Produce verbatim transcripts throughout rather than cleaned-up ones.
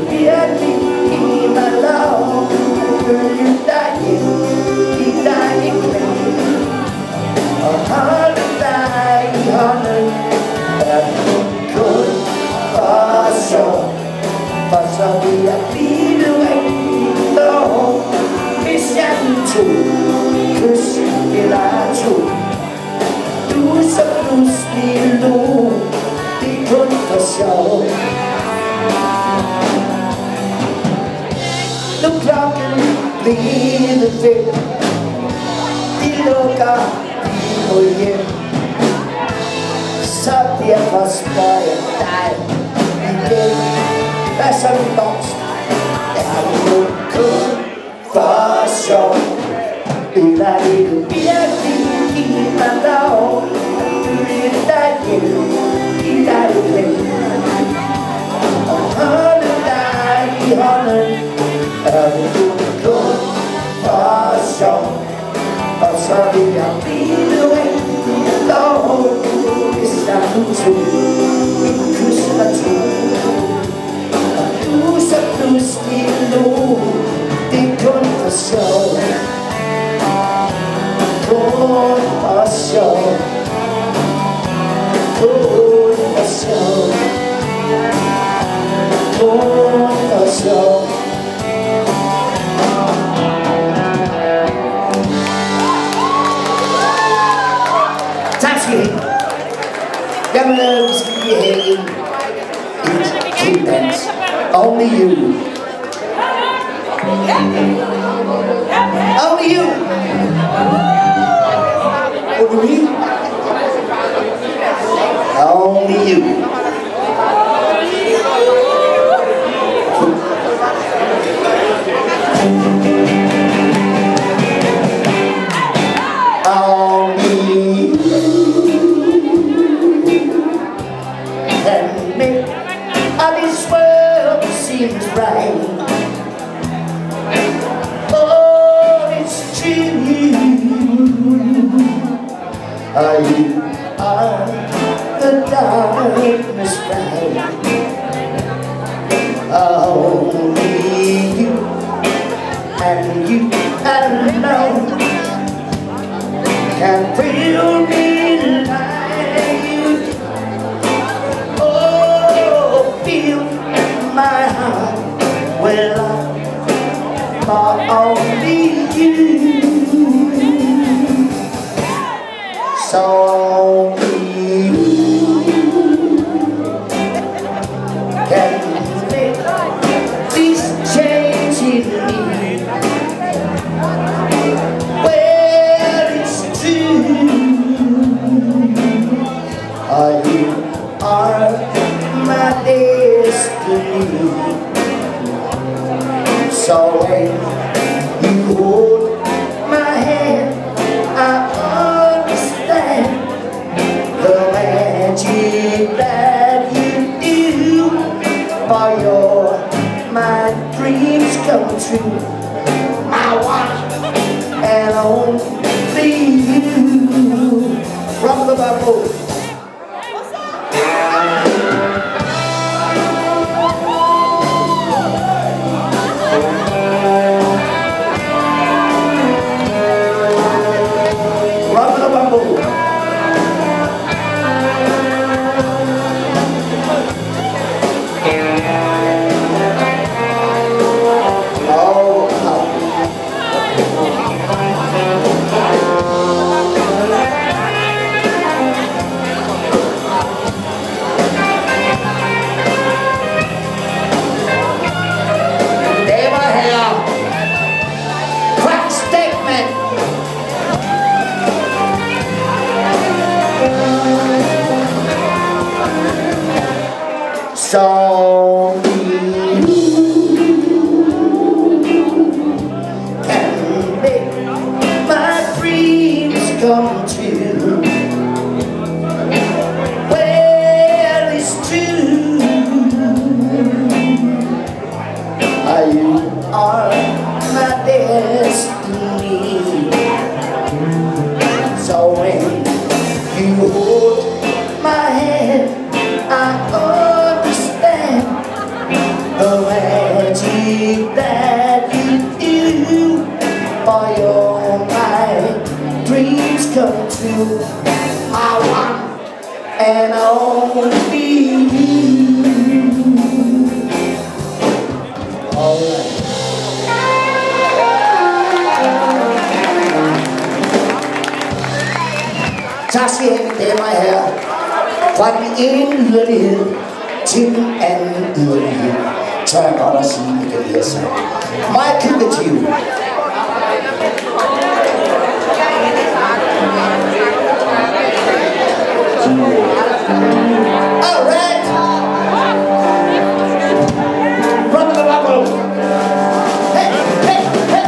virkelig mig lov. Følge dig hjem, give dig en klem, og holde dig i hånden. Er kun for sjov, for så vil jeg blive rigtig dog. Hvis jeg tog kys eller to, du så pludselig lå, det er kun for sjov. Nu klokken blevet fem, de lukker mod hjem, så derfor spørger jeg dig igen. Hvad så min blomst? Er det nu kun for sjov? Eller vil du virkelig give mig lov? Følge dig hjem, give dig et klem, og holde dig i hånden. Er det nu kun for sjov? Og så vil jeg blive rigtig lov. Hvis jeg nu tog en kys eller to, og du så pludselig lå, det er kun for sjov. Kun for sjov. Kun for sjov. Kun for sjov. Tak skal I have. Jamen, vi skal lige have en en dans. Only you. Only you. Only you. Only you. Seems right. Oh, it's true. Are you are the darkness bright? Only you and you alone can thrill me like you. Oh, feel my heart, well, I'm only you. So only you can make this change in me. Well, it's true. Oh, you are my destiny. So when you hold my hand, I understand the magic that you do. For your my dreams come true. My one and only you. Rock the Bible. So you can make my dreams come true. Well, it's true. You are my destiny. So when you hold my hand, I understand you. I want and only you. All right. Tak skal I have, mine damer og herrer. Fra den ene yderlighed til den anden yderlighed. Tør jeg godt at sige, at det bliver sagt. Meget kyggetiv. All right. Run the buckle. Hey, hey, hey.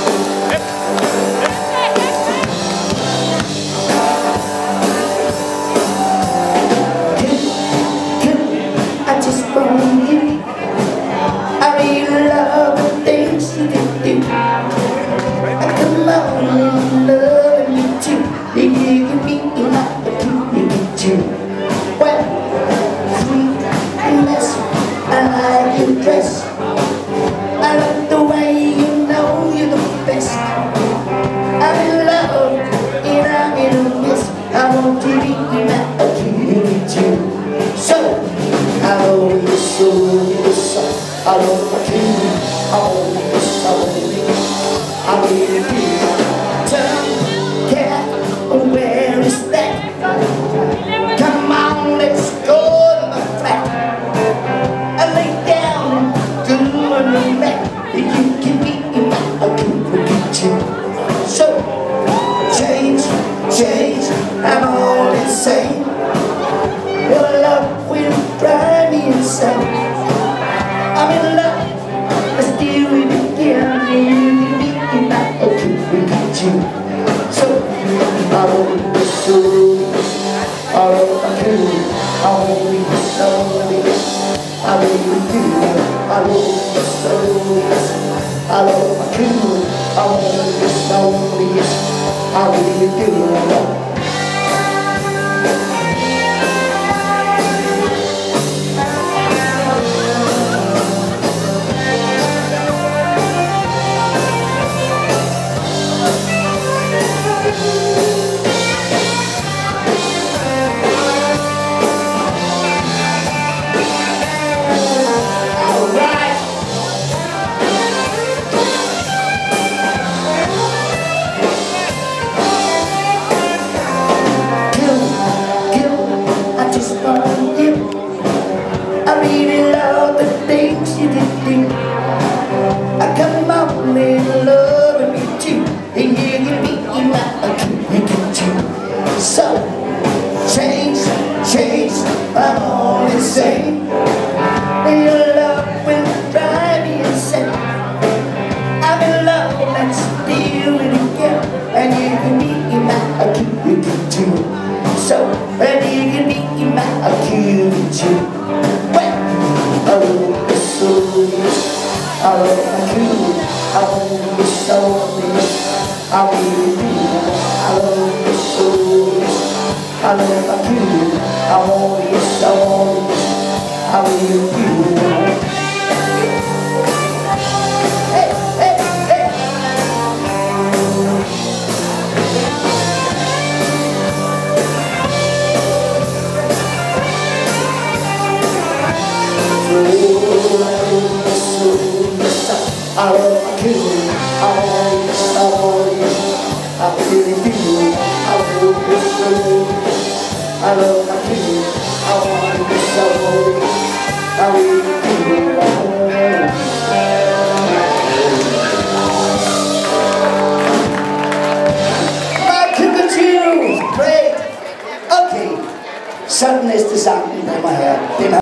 I just want you. I really love the things you do. I come on and love you too. You give me enough to keep you. Well, sweetness, I like your dress. I love the way you know you're the best. I'm in love and I'm in a mess. I want to be enough to keep you. So, I know you're so, you're so, I love my king, I want you so, I need you. Turn, cat, where is that? Come on, let's go to the flat. I lay down, good and back. You can be in my, I can forget you. So, change, change, I'm all insane. Your love will drive me insane. I'm in love, let's do it again. You can be in my, I can forget you. So, I want you so, I want you, I want you so, I want you, I want you so, I want you, I want you so, I want you. I really love the things you did. I come out in love with you too. And you can be in my, I can get you. So, change, change, I'm all insane. Your love will drive me insane. I'm in love, let's do it again. And you can be in my, I can get you. So, and you can be in my, I can get you. I love you so, I love you, I love you so, I really do. I love you so, I love you, I want you so, I really do. Hey, hey, hey. I love you, I want you so, I really do. I love you so, I love you, I want you so, I really do. My Kugel, great. Okay, sådan næste sang, den kommer her.